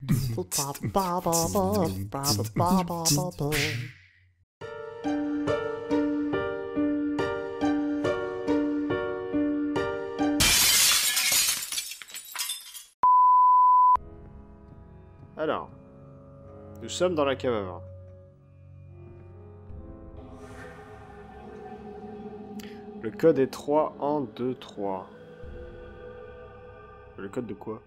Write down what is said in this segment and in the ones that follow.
Alors, nous sommes dans la cave à vin. Le code est 3, 1, 2, 3. Le code de quoi?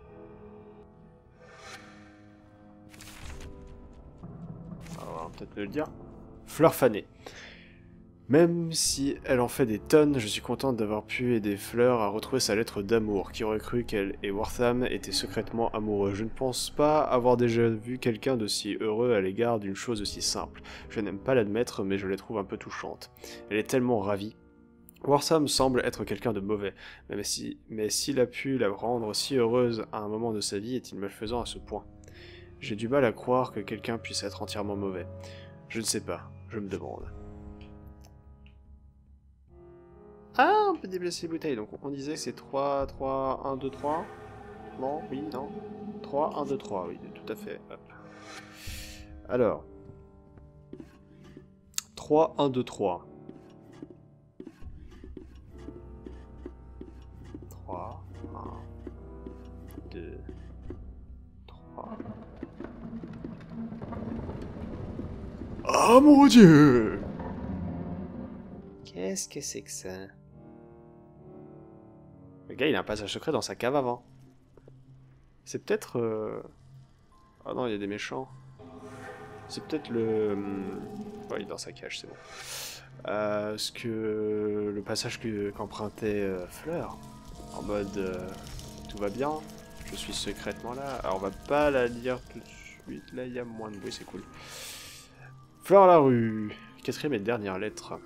Alors, on va peut-être me le dire. Fleur fanée. Même si elle en fait des tonnes, je suis contente d'avoir pu aider Fleur à retrouver sa lettre d'amour. Qui aurait cru qu'elle et Wortham étaient secrètement amoureux? Je ne pense pas avoir déjà vu quelqu'un d'aussi heureux à l'égard d'une chose aussi simple. Je n'aime pas l'admettre, mais je la trouve un peu touchante. Elle est tellement ravie. Wortham semble être quelqu'un de mauvais, mais s'il a pu la rendre si heureuse à un moment de sa vie, est-il malfaisant à ce point? J'ai du mal à croire que quelqu'un puisse être entièrement mauvais. Je ne sais pas, je me demande. Ah, on peut déplacer les bouteilles, donc on disait que c'est 3, 3, 1, 2, 3. Non, oui, non. 3, 1, 2, 3, oui, tout à fait. Hop. Alors. 3, 1, 2, 3. 3, 1, 2, 3. Oh mon Dieu! Qu'est-ce que c'est que ça? Le gars, il a un passage secret dans sa cave avant. C'est peut-être... Ah non, il y a des méchants. C'est peut-être le... Ouais, il est dans sa cage, c'est bon. Ce que... Le passage qu'empruntait Fleur. En mode... tout va bien. Je suis secrètement là. Alors, on va pas la lire tout de suite. Là, il y a moins de bruit, c'est cool. Fleur à la rue. 4e et dernière lettre.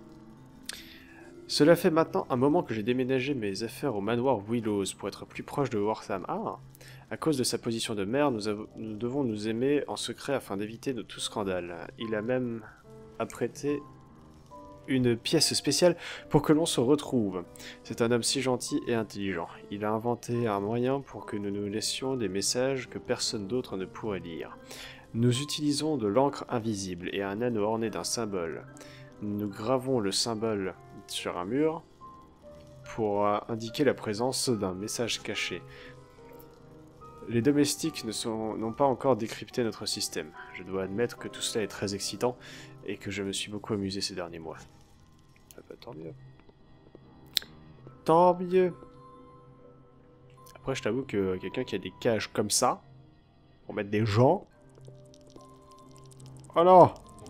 Cela fait maintenant un moment que j'ai déménagé mes affaires au manoir Willows pour être plus proche de Wortham. Ah! À cause de sa position de maire, nous devons nous aimer en secret afin d'éviter de tout scandale. Il a même apprêté une pièce spéciale pour que l'on se retrouve. C'est un homme si gentil et intelligent. Il a inventé un moyen pour que nous nous laissions des messages que personne d'autre ne pourrait lire. Nous utilisons de l'encre invisible et un anneau orné d'un symbole. Nous gravons le symbole sur un mur pour indiquer la présence d'un message caché. Les domestiques n'ont pas encore décrypté notre système. Je dois admettre que tout cela est très excitant et que je me suis beaucoup amusé ces derniers mois. Ah bah, tant mieux. Tant mieux. Après, je t'avoue que quelqu'un qui a des cages comme ça, pour mettre des gens... Oh non!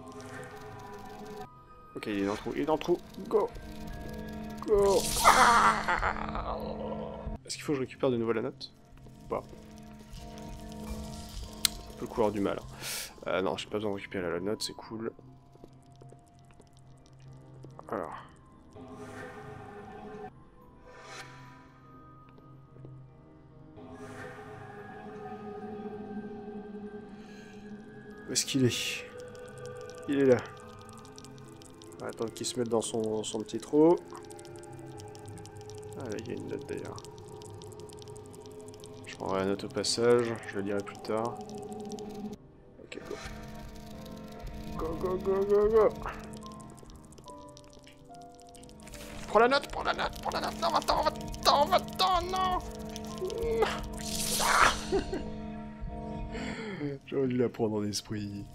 Ok, il est dans le trou, il est dans le trou. Go! Go! Est-ce qu'il faut que je récupère de nouveau la note? Ou pas? Ça peut courir du mal. Hein. Non, j'ai pas besoin de récupérer la note, c'est cool. Alors. Où est-ce qu'il est? Il est là. On va attendre qu'il se mette dans son petit trou. Ah là, il y a une note d'ailleurs. Je prendrai la note au passage, je la lirai plus tard. Ok, go. Go, go, go, go, go. Prends la note, prends la note, prends la note. Non, va-t'en, non. Ah. J'aurais dû la prendre en esprit.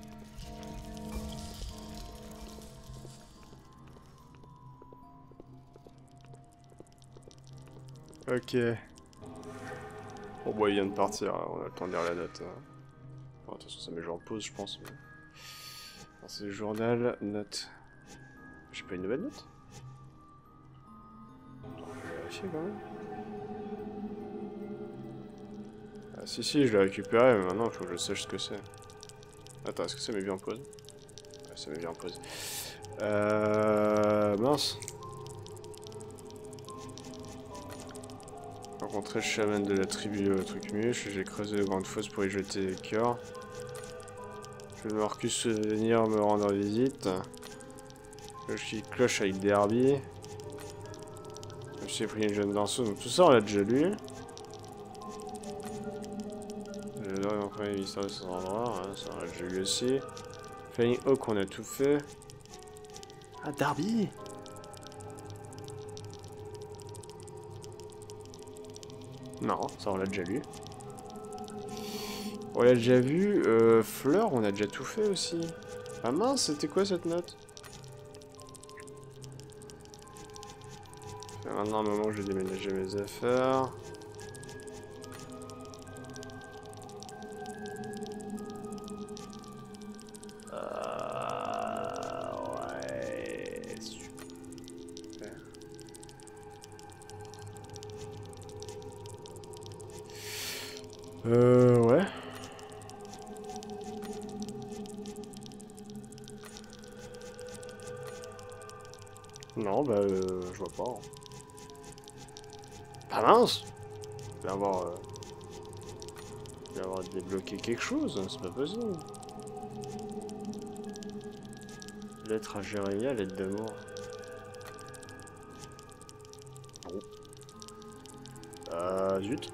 Ok. Bon, bah, il vient de partir, hein. On a le temps de lire la note. Hein. Bon, de toute façon, ça met le jeu en pause, je pense. Mais... c'est le journal, note. J'ai pas une nouvelle note? Attends, je vais vérifier quand même. Ah, si, je l'ai récupéré, mais maintenant, il faut que je sache ce que c'est. Attends, est-ce que ça met bien en pause? Ouais, ça met bien en pause. Mince. Rencontrer le chaman de la tribu Trucmuche, j'ai creusé de grandes fosses pour y jeter les cœurs. Je vais Marcus venir me rendre visite. Je suis cloche avec des herbiers. Je me suis pris une jeune danseuse, donc tout ça on l'a déjà lu. Ouais, l'histoire de cet endroit, hein, ça on l'a déjà eu aussi. Flying Hawk, on a tout fait. Ah, Darby! Non, ça on l'a déjà lu. On l'a déjà vu. Fleur, on a déjà tout fait aussi. Ah mince, c'était quoi cette note? C'est maintenant un moment où je vais déménager mes affaires. Ouais, super. Ouais. Non, bah, je vois pas. Ah mince! Je vais avoir débloqué quelque chose, hein, c'est pas possible. Lettre à Jérémia, lettre d'amour. Bon. Zut.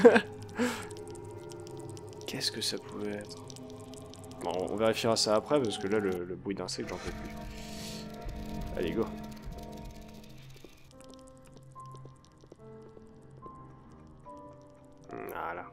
Qu'est-ce que ça pouvait être? Bon, on vérifiera ça après, parce que là, le bruit d'insectes, j'en peux plus. Allez, go. Voilà.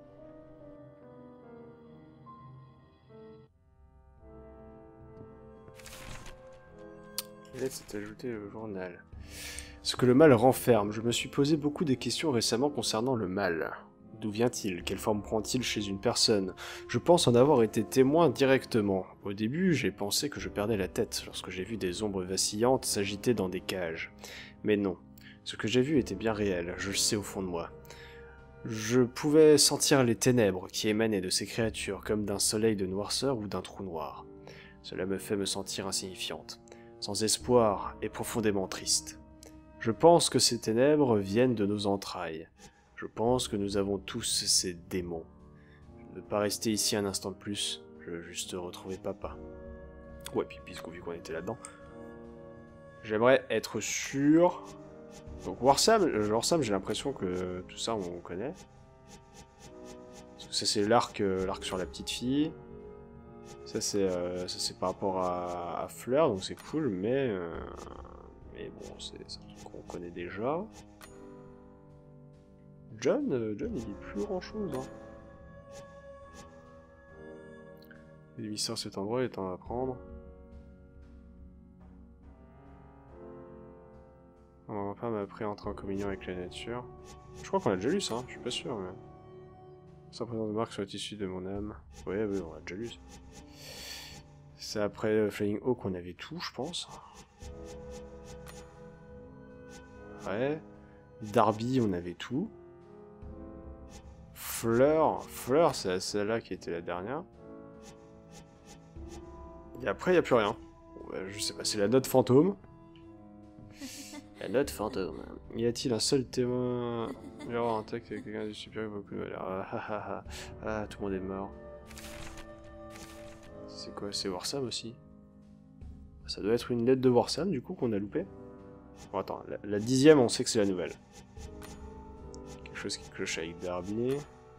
Lettre s'est ajoutée au journal. Ce que le mal renferme. Je me suis posé beaucoup de questions récemment concernant le mal. D'où vient-il? Quelle forme prend-il chez une personne? Je pense en avoir été témoin directement. Au début, j'ai pensé que je perdais la tête lorsque j'ai vu des ombres vacillantes s'agiter dans des cages. Mais non. Ce que j'ai vu était bien réel, je le sais au fond de moi. Je pouvais sentir les ténèbres qui émanaient de ces créatures comme d'un soleil de noirceur ou d'un trou noir. Cela me fait me sentir insignifiante, sans espoir et profondément triste. Je pense que ces ténèbres viennent de nos entrailles. Je pense que nous avons tous ces démons. Je ne veux pas rester ici un instant de plus, je veux juste retrouver papa. Ouais, puis puisqu'on vu qu'on était là-dedans. J'aimerais être sûr... Donc Warsam, j'ai l'impression que tout ça on connaît. Parce que ça c'est l'arc sur la petite fille. Ça c'est par rapport à Fleur, donc c'est cool, mais bon, c'est un truc qu'on connaît déjà. John, il dit plus grand chose. Hein. L'émissaire de cet endroit est en à prendre. Ma femme m'a appris à entrer en communion avec la nature. Je crois qu'on a déjà lu ça, hein, je suis pas sûr, mais... Sans présence de marque sur le tissu de mon âme. Ouais, on a déjà lu ça. C'est après Flying Hawk qu'on avait tout, je pense. Ouais. Darby, on avait tout. Fleur, c'est celle-là qui était la dernière. Et après, il n'y a plus rien. Bon, bah, je sais pas, c'est la note fantôme. La note fantôme. Y a-t-il un seul témoin? Il y aura un texte avec quelqu'un du supérieur beaucoup de valeur. Ah, tout le monde est mort. C'est quoi? C'est Warsam aussi. Ça doit être une lettre de Warsam, du coup, qu'on a loupé. Bon, attends, la 10e, on sait que c'est la nouvelle. Quelque chose qui cloche avec Darby.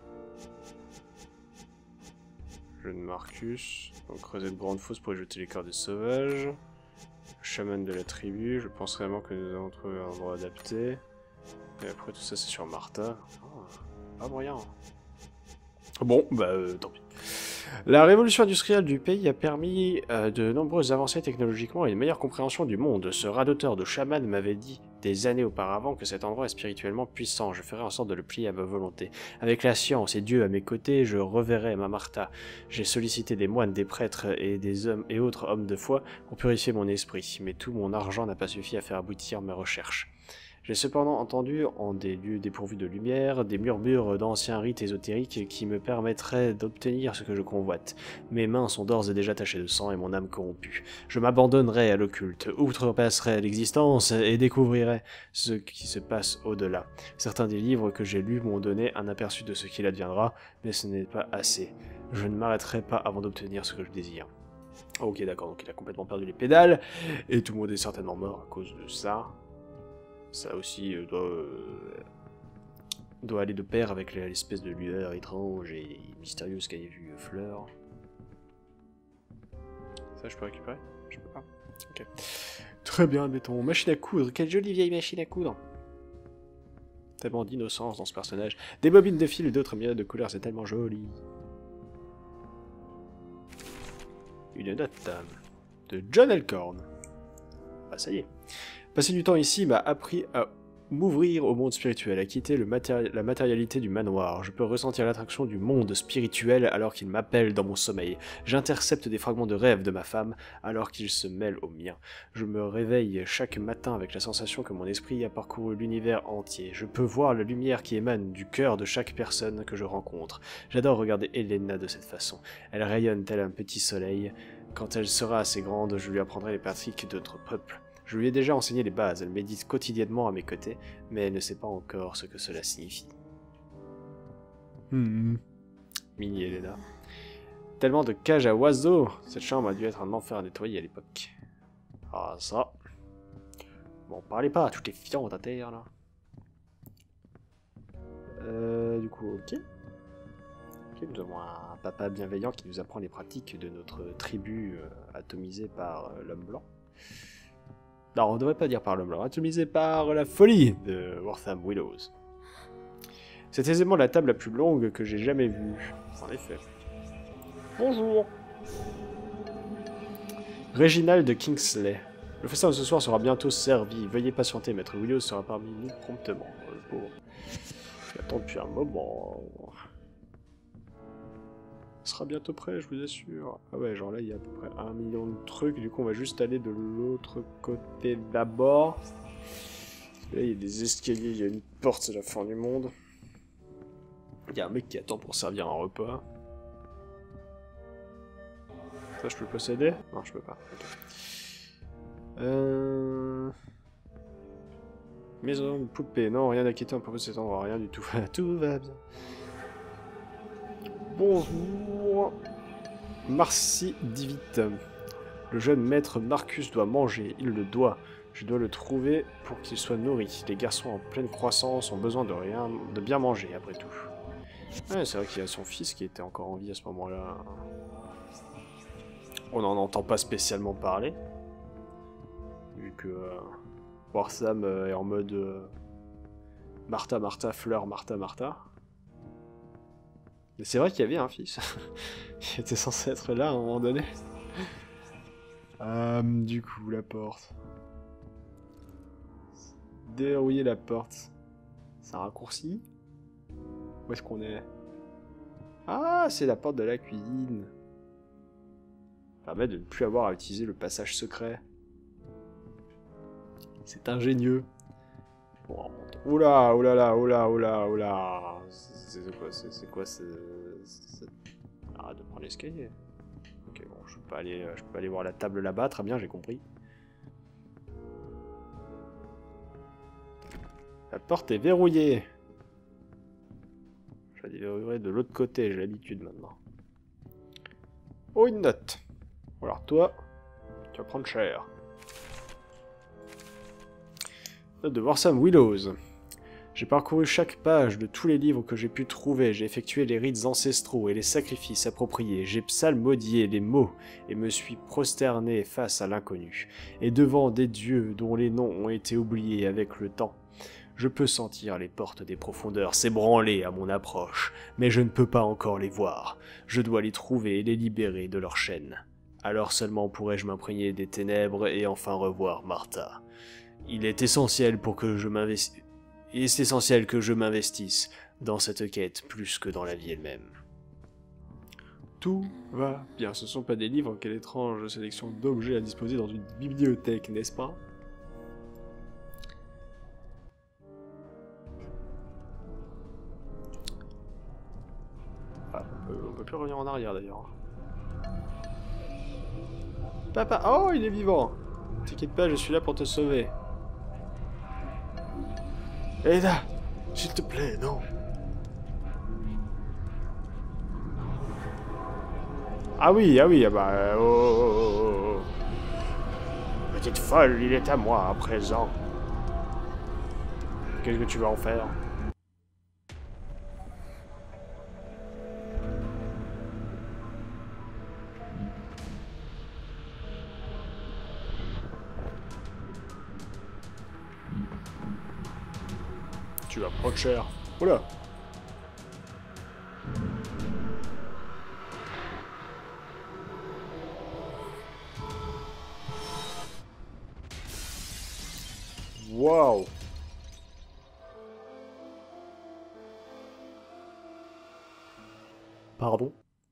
Jeu de Marcus. Donc, creuser de grandes fosses pour y jeter les corps des sauvages. Le chaman de la tribu. Je pense vraiment que nous avons trouvé un endroit adapté. Et après, tout ça, c'est sur Martha. Oh, pas moyen. Bon, bah, tant pis. La révolution industrielle du pays a permis de nombreuses avancées technologiquement et une meilleure compréhension du monde. Ce radoteur de chaman m'avait dit des années auparavant que cet endroit est spirituellement puissant. Je ferai en sorte de le plier à ma volonté. Avec la science et Dieu à mes côtés, je reverrai ma Martha. J'ai sollicité des moines, des prêtres et des hommes et autres hommes de foi pour purifier mon esprit, mais tout mon argent n'a pas suffi à faire aboutir mes recherches. J'ai cependant entendu, en des lieux dépourvus de lumière, des murmures d'anciens rites ésotériques qui me permettraient d'obtenir ce que je convoite. Mes mains sont d'ores et déjà tachées de sang et mon âme corrompue. Je m'abandonnerai à l'occulte, outrepasserai l'existence et découvrirai ce qui se passe au-delà. Certains des livres que j'ai lus m'ont donné un aperçu de ce qu'il adviendra, mais ce n'est pas assez. Je ne m'arrêterai pas avant d'obtenir ce que je désire. Ok, d'accord, donc il a complètement perdu les pédales, et tout le monde est certainement mort à cause de ça. Ça aussi doit doit aller de pair avec l'espèce de lueur étrange et mystérieuse qu'avait vue Fleur. Ça, je peux récupérer? Je peux pas. Ok. Très bien, admettons. Machine à coudre. Quelle jolie vieille machine à coudre. Tellement d'innocence dans ce personnage. Des bobines de fil et d'autres myriades de couleurs, c'est tellement joli. Une note de John Elkhorn. Ah, ça y est. Passer du temps ici m'a appris à m'ouvrir au monde spirituel, à quitter la matérialité du manoir. Je peux ressentir l'attraction du monde spirituel alors qu'il m'appelle dans mon sommeil. J'intercepte des fragments de rêve de ma femme alors qu'il se mêle au mien. Je me réveille chaque matin avec la sensation que mon esprit a parcouru l'univers entier. Je peux voir la lumière qui émane du cœur de chaque personne que je rencontre. J'adore regarder Elena de cette façon. Elle rayonne tel un petit soleil. Quand elle sera assez grande, je lui apprendrai les pratiques de notre peuple. Je lui ai déjà enseigné les bases, elle médite quotidiennement à mes côtés, mais elle ne sait pas encore ce que cela signifie. Mini Elena. Tellement de cages à oiseaux. Cette chambre a dû être un enfer à nettoyer à l'époque. Ah ça. Bon, parlez pas, tout est fiant à terre là. Du coup, ok. Ok, nous avons un papa bienveillant qui nous apprend les pratiques de notre tribu atomisée par l'homme blanc. Non, on ne devrait pas dire par l'homme blanc, atomisé par la folie de Wortham Willows. C'est aisément la table la plus longue que j'ai jamais vue. En effet. Bonjour. Reginald Kingsley. Le festin de ce soir sera bientôt servi. Veuillez patienter, maître Willows sera parmi nous promptement. Le pauvre. J'attends depuis un moment. Sera bientôt prêt, je vous assure. Ah ouais, genre là, il y a à peu près 1 million de trucs. Du coup, on va juste aller de l'autre côté d'abord. Là, il y a des escaliers, il y a une porte, c'est la fin du monde. Il y a un mec qui attend pour servir un repas. Ça, je peux le posséder? Non, je peux pas. Okay. Maison de poupée. Non, rien d'inquiétant à propos de cet endroit. Rien du tout. Tout va bien. Bonjour. Marcy Divite. Le jeune maître Marcus doit manger. Il le doit. Je dois le trouver pour qu'il soit nourri. Les garçons en pleine croissance ont besoin de bien manger, après tout. Ouais, c'est vrai qu'il y a son fils qui était encore en vie à ce moment-là. On n'en entend pas spécialement parler. Vu que Wortham est en mode Martha, Martha, Fleur, Martha, Martha. Mais c'est vrai qu'il y avait un fils qui était censé être là à un moment donné. Du coup, la porte. Déverrouiller la porte. C'est un raccourci? Où est-ce qu'on est? Ah, c'est la porte de la cuisine. Ça permet de ne plus avoir à utiliser le passage secret. C'est ingénieux. Bon, oula, oula, oula, oula, oula. C'est quoi Arrête de prendre l'escalier. Ok, bon, je peux aller voir la table là-bas, très bien, j'ai compris. La porte est verrouillée. Je la déverrouillerai de l'autre côté, j'ai l'habitude maintenant. Oh, une note. Alors toi, tu vas prendre cher. Note de Wortham Willows. J'ai parcouru chaque page de tous les livres que j'ai pu trouver, j'ai effectué les rites ancestraux et les sacrifices appropriés, j'ai psalmodié les mots et me suis prosterné face à l'inconnu, et devant des dieux dont les noms ont été oubliés avec le temps. Je peux sentir les portes des profondeurs s'ébranler à mon approche, mais je ne peux pas encore les voir. Je dois les trouver et les libérer de leurs chaînes. Alors seulement pourrai-je m'imprégner des ténèbres et enfin revoir Martha. Il est essentiel que je m'investisse dans cette quête plus que dans la vie elle-même. Tout va bien. Ce ne sont pas des livres, quelle étrange sélection d'objets à disposer dans une bibliothèque, n'est-ce pas? Ah, on peut plus revenir en arrière d'ailleurs. Papa, oh, il est vivant! T'inquiète pas, je suis là pour te sauver. Elena, s'il te plaît, non. Ah oui, ah bah, oh. Petite folle, il est à moi à présent. Qu'est-ce que tu vas en faire? Tu vas prendre cher. Oula. Waouh. Pardon?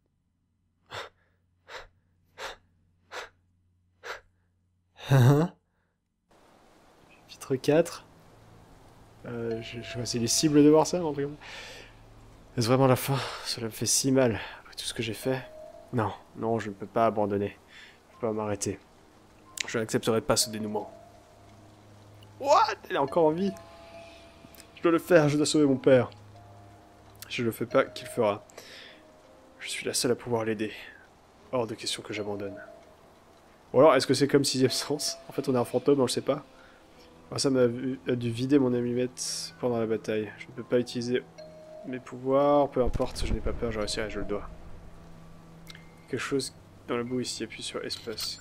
Chapitre 4. Je sais pas, c'est les cibles de Warsam, en tout cas. Est-ce vraiment la fin? Cela me fait si mal, après tout ce que j'ai fait. Non, non, je ne peux pas abandonner. Je peux pas m'arrêter. Je n'accepterai pas ce dénouement. What? Elle est encore en vie. Je dois le faire, je dois sauver mon père. Si je le fais pas, qui le fera? Je suis la seule à pouvoir l'aider. Hors de question que j'abandonne. Ou alors, est-ce que c'est comme Sixième Sens? En fait, on est un fantôme, on le sait pas. Alors, ça m'a dû vider mon amulette pendant la bataille. Je ne peux pas utiliser mes pouvoirs, peu importe, je n'ai pas peur, je réussirai, je le dois. Quelque chose dans la boue ici, appuie sur espace.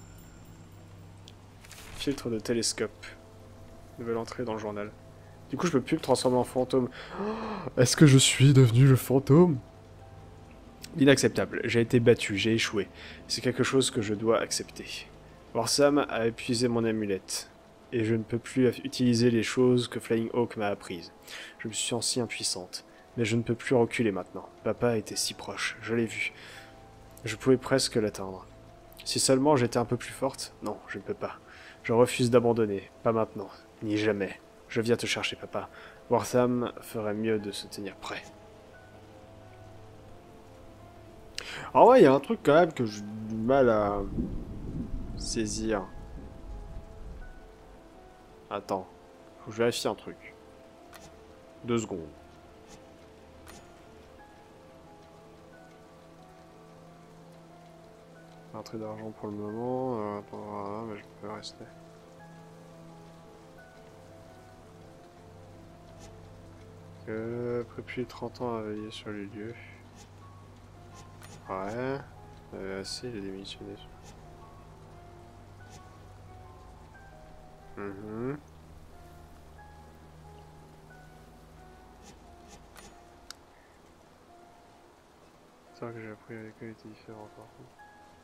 Filtre de télescope. Nouvelle entrée dans le journal. Du coup, je peux plus me transformer en fantôme. Est-ce que je suis devenu le fantôme? Inacceptable. J'ai été battu, j'ai échoué. C'est quelque chose que je dois accepter. Warsam a épuisé mon amulette. Et je ne peux plus utiliser les choses que Flying Hawk m'a apprises. Je me suis sentie impuissante. Mais je ne peux plus reculer maintenant. Papa était si proche, je l'ai vu. Je pouvais presque l'atteindre. Si seulement j'étais un peu plus forte, non, je ne peux pas. Je refuse d'abandonner, pas maintenant, ni jamais. Je viens te chercher, papa. Warsam ferait mieux de se tenir prêt. Ah ouais, il y a un truc quand même que j'ai du mal à saisir. Attends, faut que je vérifie un truc. 2 secondes. Entrée d'argent pour le moment, mais je peux rester. Après plus de 30 ans à veiller sur les lieux. Ouais. Si, il a démissionné. C'est vrai que j'ai appris à l'école était différent par contre.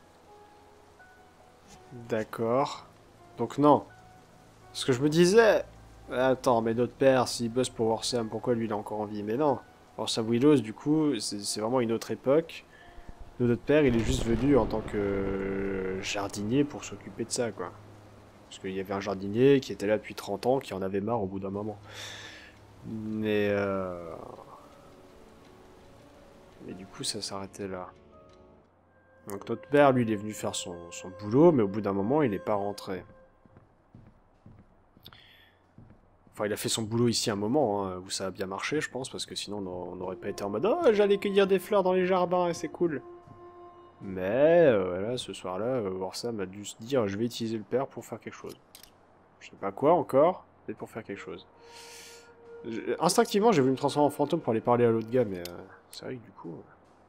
D'accord. Donc non. Ce que je me disais... Attends, mais notre père, s'il bosse pour Warsam, pourquoi lui il est encore en vie? Mais non. Warsam Willows, du coup, c'est vraiment une autre époque. Notre père, il est juste venu en tant que jardinier pour s'occuper de ça, quoi. Parce qu'il y avait un jardinier qui était là depuis 30 ans, qui en avait marre au bout d'un moment. Mais du coup, ça s'arrêtait là. Donc notre père, lui, il est venu faire son boulot, mais au bout d'un moment, il n'est pas rentré. Enfin, il a fait son boulot ici un moment, hein, où ça a bien marché, je pense, parce que sinon, on n'aurait pas été en mode « Oh, j'allais cueillir des fleurs dans les jardins, et c'est cool !» Mais, voilà, ce soir-là, Warsam a dû se dire « Je vais utiliser le père pour faire quelque chose. » Je sais pas quoi encore, mais pour faire quelque chose. Instinctivement, j'ai voulu me transformer en fantôme pour aller parler à l'autre gars, mais c'est vrai que du coup...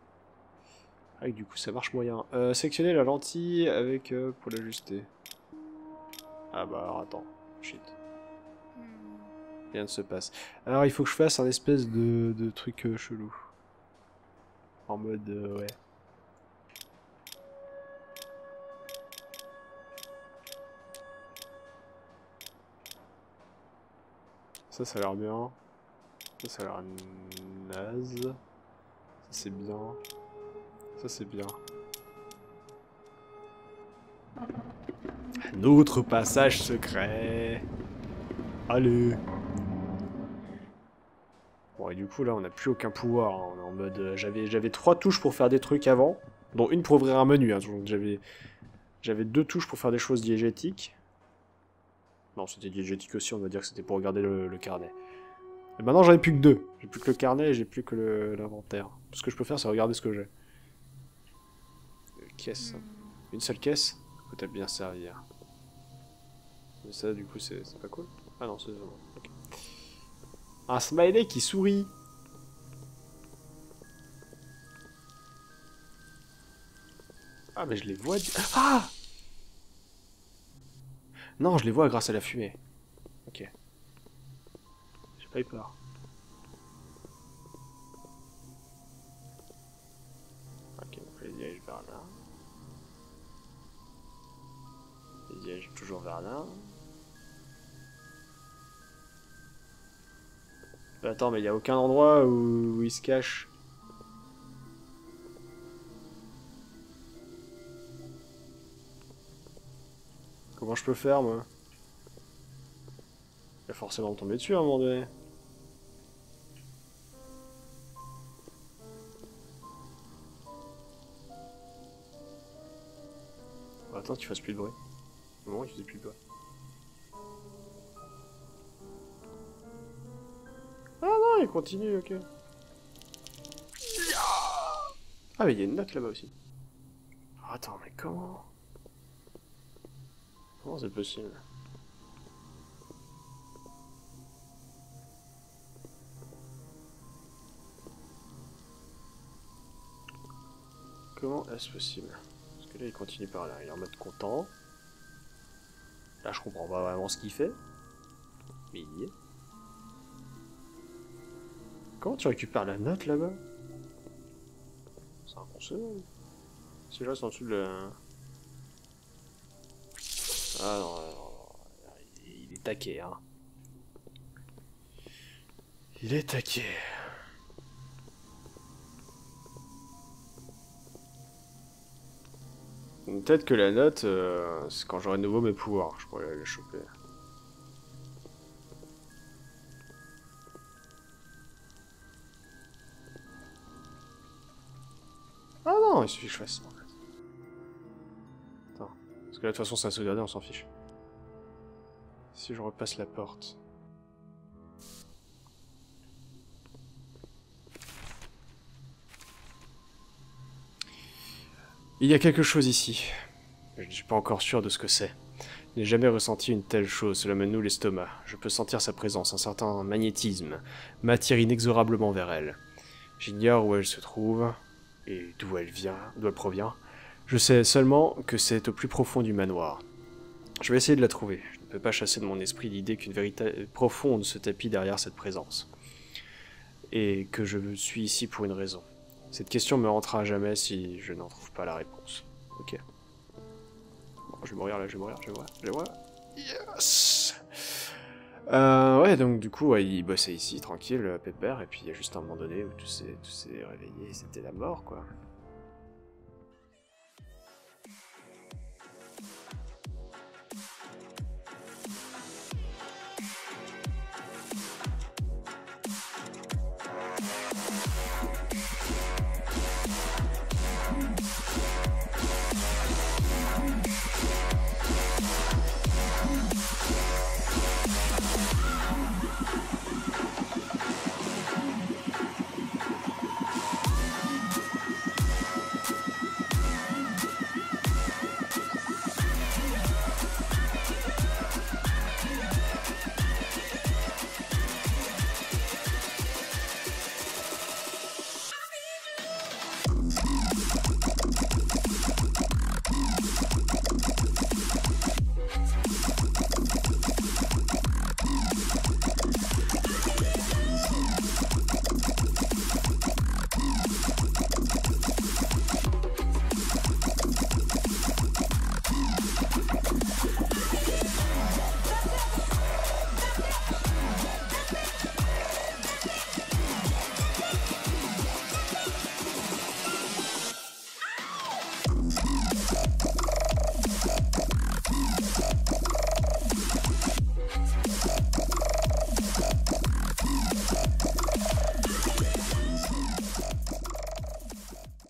ça marche moyen. Sélectionner la lentille avec pour l'ajuster. Ah bah alors attends. Shit. Rien ne se passe. Alors il faut que je fasse un espèce de truc chelou. En mode ouais. Ça a l'air bien. Ça a l'air naze. Ça c'est bien. Ça c'est bien. Un autre passage secret. Allez. Bon et du coup là on n'a plus aucun pouvoir. Hein. On est en mode. J'avais 3 touches pour faire des trucs avant. Dont une pour ouvrir un menu. Hein. Donc j'avais 2 touches pour faire des choses diégétiques. Non c'était diégétique aussi, on va dire que c'était pour regarder le carnet. Et maintenant j'en ai plus que 2. J'ai plus que le carnet et j'ai plus que l'inventaire. Ce que je peux faire c'est regarder ce que j'ai. Caisse. Une seule caisse? Peut-être bien servir. Mais ça du coup c'est pas cool. Ah non c'est bon. Okay. Un smiley qui sourit. Ah mais je les vois... Ah! Non je les vois grâce à la fumée. Ok. J'ai Là, il part. Ok, donc je les dirige vers là. Je les dirige toujours vers là. Attends, mais il n'y a aucun endroit où il se cache. Comment je peux faire, moi? Il va forcément me tomber dessus à un moment donné. Attends, tu fasses plus de bruit. Non, il faisait plus de bruit. Ah non, il continue, ok. Ah, mais il y a une note là-bas aussi. Attends, mais comment? Comment c'est possible? Comment est-ce possible? Parce que là, il continue par là. Il est en mode content. Là, je comprends pas vraiment ce qu'il fait. Mais il y est. Comment tu récupères la note là-bas? C'est inconcevable. Si je reste en dessous de la... Ah non, non, non, il est taqué, hein. Il est taqué. Peut-être que la note, c'est quand j'aurai de nouveau mes pouvoirs, je pourrais la choper. Ah non, il suffit que je fasse ça en fait. Attends, parce que là de toute façon c'est à sauvegarder, on s'en fiche. Si je repasse la porte... Il y a quelque chose ici. Je ne suis pas encore sûr de ce que c'est. Je n'ai jamais ressenti une telle chose, cela me noue l'estomac. Je peux sentir sa présence, un certain magnétisme m'attire inexorablement vers elle. J'ignore où elle se trouve, et d'où elle vient, d'où elle provient. Je sais seulement que c'est au plus profond du manoir. Je vais essayer de la trouver. Je ne peux pas chasser de mon esprit l'idée qu'une vérité profonde se tapit derrière cette présence. Et que je suis ici pour une raison. Cette question me hantera à jamais si je n'en trouve pas la réponse. Ok. Bon, je vais mourir là, je vais mourir, je vais mourir, je vais mourir. Yes. Ouais, donc du coup, ouais, il bossait ici, tranquille, pépère, et puis il y a juste un moment donné où tout s'est réveillé, c'était la mort, quoi.